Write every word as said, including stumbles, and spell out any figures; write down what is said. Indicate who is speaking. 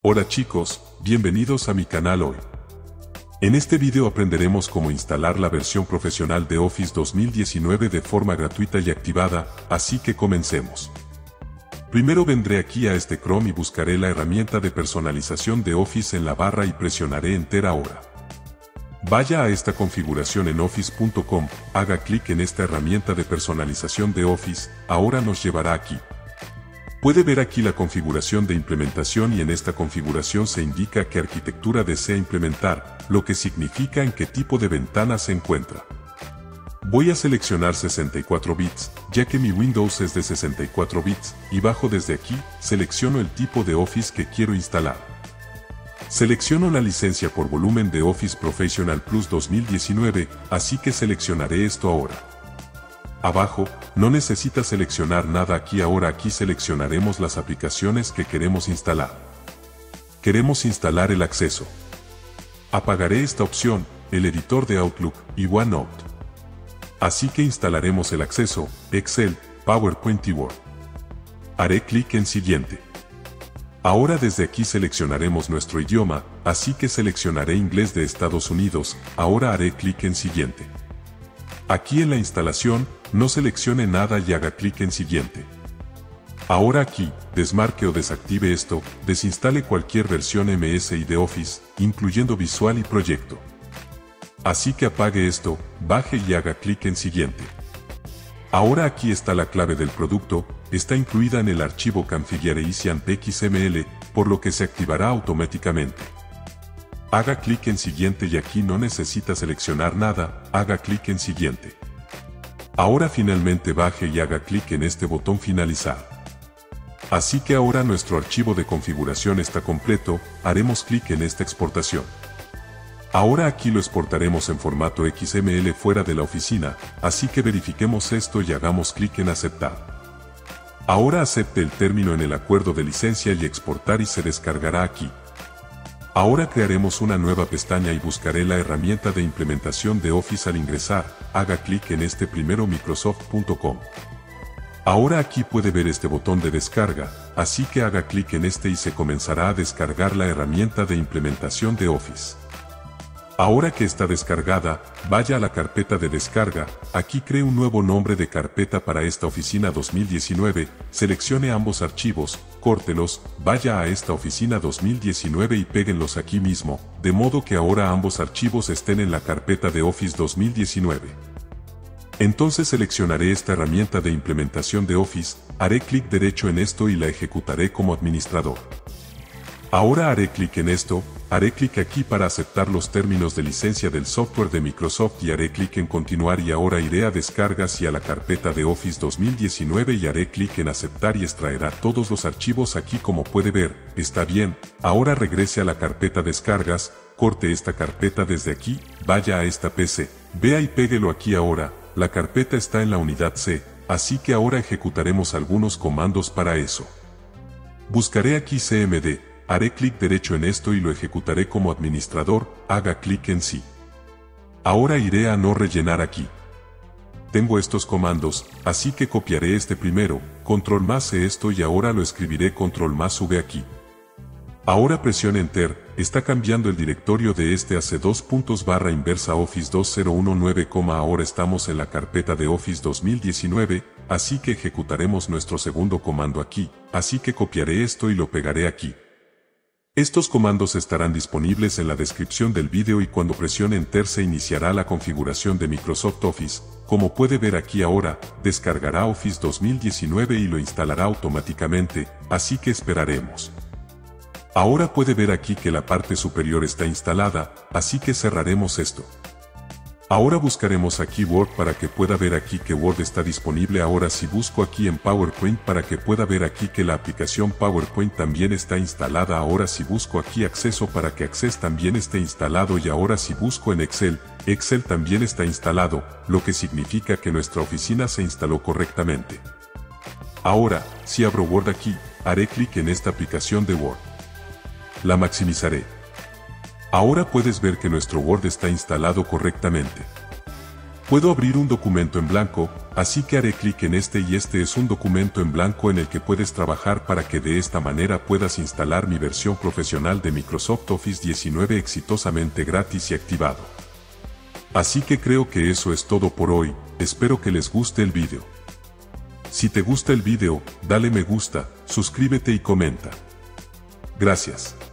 Speaker 1: Hola chicos, bienvenidos a mi canal hoy. En este video aprenderemos cómo instalar la versión profesional de Office dos mil diecinueve de forma gratuita y activada, así que comencemos. Primero vendré aquí a este Chrome y buscaré la herramienta de personalización de Office en la barra y presionaré Enter ahora. Vaya a esta configuración en office punto com, haga clic en esta herramienta de personalización de Office, ahora nos llevará aquí. Puede ver aquí la configuración de implementación y en esta configuración se indica qué arquitectura desea implementar, lo que significa en qué tipo de ventana se encuentra. Voy a seleccionar sesenta y cuatro bits, ya que mi Windows es de sesenta y cuatro bits, y bajo desde aquí, selecciono el tipo de Office que quiero instalar. Selecciono la licencia por volumen de Office Professional Plus dos mil diecinueve, así que seleccionaré esto ahora. Abajo, no necesita seleccionar nada aquí ahora aquí seleccionaremos las aplicaciones que queremos instalar. Queremos instalar el acceso. Apagaré esta opción, el editor de Outlook y OneNote. Así que instalaremos el acceso, Excel, PowerPoint y Word. Haré clic en Siguiente. Ahora desde aquí seleccionaremos nuestro idioma, así que seleccionaré Inglés de Estados Unidos, ahora haré clic en Siguiente. Aquí en la instalación, no seleccione nada y haga clic en Siguiente. Ahora aquí, desmarque o desactive esto, desinstale cualquier versión M S I de Office, incluyendo Visual y Proyecto. Así que apague esto, baje y haga clic en Siguiente. Ahora aquí está la clave del producto, está incluida en el archivo configuration.xml, por lo que se activará automáticamente. Haga clic en Siguiente y aquí no necesita seleccionar nada, haga clic en Siguiente. Ahora finalmente baje y haga clic en este botón Finalizar. Así que ahora nuestro archivo de configuración está completo, haremos clic en esta exportación. Ahora aquí lo exportaremos en formato X M L fuera de la oficina, así que verifiquemos esto y hagamos clic en Aceptar. Ahora acepte el término en el acuerdo de licencia y exportar y se descargará aquí. Ahora crearemos una nueva pestaña y buscaré la herramienta de implementación de Office al ingresar, haga clic en este primero microsoft punto com. Ahora aquí puede ver este botón de descarga, así que haga clic en este y se comenzará a descargar la herramienta de implementación de Office. Ahora que está descargada, vaya a la carpeta de descarga, aquí cree un nuevo nombre de carpeta para esta oficina dos mil diecinueve, seleccione ambos archivos, córtelos, vaya a esta oficina dos mil diecinueve y péguenlos aquí mismo, de modo que ahora ambos archivos estén en la carpeta de Office dos mil diecinueve. Entonces seleccionaré esta herramienta de implementación de Office, haré clic derecho en esto y la ejecutaré como administrador. Ahora haré clic en esto, haré clic aquí para aceptar los términos de licencia del software de Microsoft y haré clic en continuar y ahora iré a descargas y a la carpeta de Office dos mil diecinueve y haré clic en aceptar y extraerá todos los archivos aquí como puede ver, está bien, ahora regrese a la carpeta descargas, corte esta carpeta desde aquí, vaya a esta P C, vea y péguelo aquí ahora, la carpeta está en la unidad C, así que ahora ejecutaremos algunos comandos para eso. Buscaré aquí C M D. Haré clic derecho en esto y lo ejecutaré como administrador, haga clic en sí. Ahora iré a no rellenar aquí. Tengo estos comandos, así que copiaré este primero, control más C esto y ahora lo escribiré control más V aquí. Ahora presione Enter, está cambiando el directorio de este a C dos puntos barra inversa Office dos mil diecinueve, ahora estamos en la carpeta de Office dos mil diecinueve, así que ejecutaremos nuestro segundo comando aquí, así que copiaré esto y lo pegaré aquí. Estos comandos estarán disponibles en la descripción del vídeo y cuando presione Enter se iniciará la configuración de Microsoft Office. Como puede ver aquí ahora, descargará Office dos mil diecinueve y lo instalará automáticamente, así que esperaremos. Ahora puede ver aquí que la parte superior está instalada, así que cerraremos esto. Ahora buscaremos aquí Word para que pueda ver aquí que Word está disponible. Ahora si busco aquí en PowerPoint para que pueda ver aquí que la aplicación PowerPoint también está instalada. Ahora si busco aquí Acceso para que Access también esté instalado y ahora si busco en Excel, Excel también está instalado, lo que significa que nuestra oficina se instaló correctamente. Ahora, si abro Word aquí, haré clic en esta aplicación de Word. La maximizaré. Ahora puedes ver que nuestro Word está instalado correctamente. Puedo abrir un documento en blanco, así que haré clic en este y este es un documento en blanco en el que puedes trabajar para que de esta manera puedas instalar mi versión profesional de Microsoft Office diecinueve exitosamente gratis y activado. Así que creo que eso es todo por hoy, espero que les guste el vídeo. Si te gusta el vídeo, dale me gusta, suscríbete y comenta. Gracias.